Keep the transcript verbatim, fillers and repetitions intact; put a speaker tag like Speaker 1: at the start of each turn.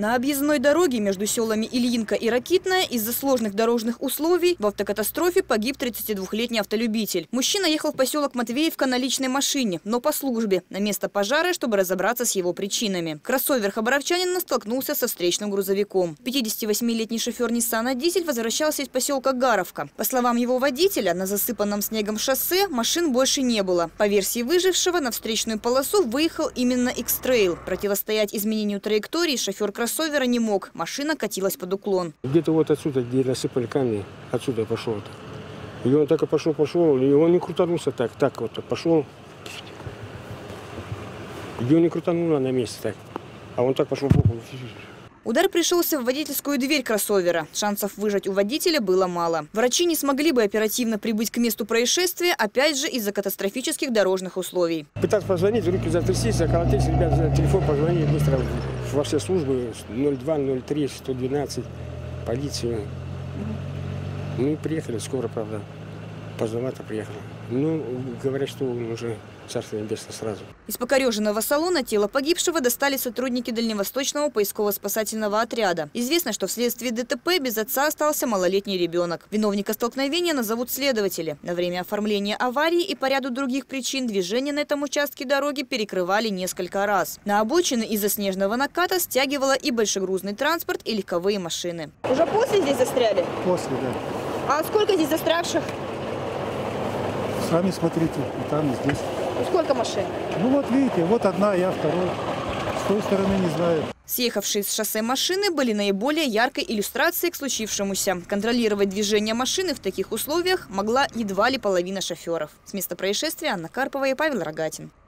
Speaker 1: На объездной дороге между селами Ильинка и Ракитная из-за сложных дорожных условий в автокатастрофе погиб тридцатидвухлетний автолюбитель. Мужчина ехал в поселок Матвеевка на личной машине, но по службе, на место пожара, чтобы разобраться с его причинами. Кроссовер хабаровчанина столкнулся со встречным грузовиком. пятидесятивосьмилетний шофер Ниссана «Дизель» возвращался из поселка Гаровка. По словам его водителя, на засыпанном снегом шоссе машин больше не было. По версии выжившего, на встречную полосу выехал именно X-Trail. Противостоять изменению траектории шофер кроссовера не мог. Машина катилась под уклон.
Speaker 2: Где-то вот отсюда, где насыпали камни, отсюда пошел. И он так и пошел, пошел, и он не крутанулся так, так вот пошел. И он не крутануло на месте так, а он так пошел в бок.
Speaker 1: Удар пришелся в водительскую дверь кроссовера. Шансов выжить у водителя было мало. Врачи не смогли бы оперативно прибыть к месту происшествия, опять же из-за катастрофических дорожных условий.
Speaker 2: Пытался позвонить, руки затряслись, заколотились, ребята за телефон позвонили быстро во все службы, ноль два, ноль три, сто двенадцать, полицию. Ну и приехали, скоро, правда, поздновато приехали. Ну, говорят, что он уже царство небесное сразу.
Speaker 1: Из покореженного салона тело погибшего достали сотрудники Дальневосточного поисково-спасательного отряда. Известно, что вследствие ДТП без отца остался малолетний ребенок. Виновника столкновения назовут следователи. На время оформления аварии и по ряду других причин движение на этом участке дороги перекрывали несколько раз. На обочины из-за снежного наката стягивало и большегрузный транспорт, и легковые машины.
Speaker 3: Уже после здесь застряли?
Speaker 4: После, да.
Speaker 3: А сколько здесь застрявших?
Speaker 4: Сами смотрите, и там, и здесь.
Speaker 3: Ну, сколько машин?
Speaker 4: Ну вот видите, вот одна, я второй. С той стороны не знаю.
Speaker 1: Съехавшие с шоссе машины были наиболее яркой иллюстрацией к случившемуся. Контролировать движение машины в таких условиях могла едва ли половина шоферов. С места происшествия Анна Карпова и Павел Рогатин.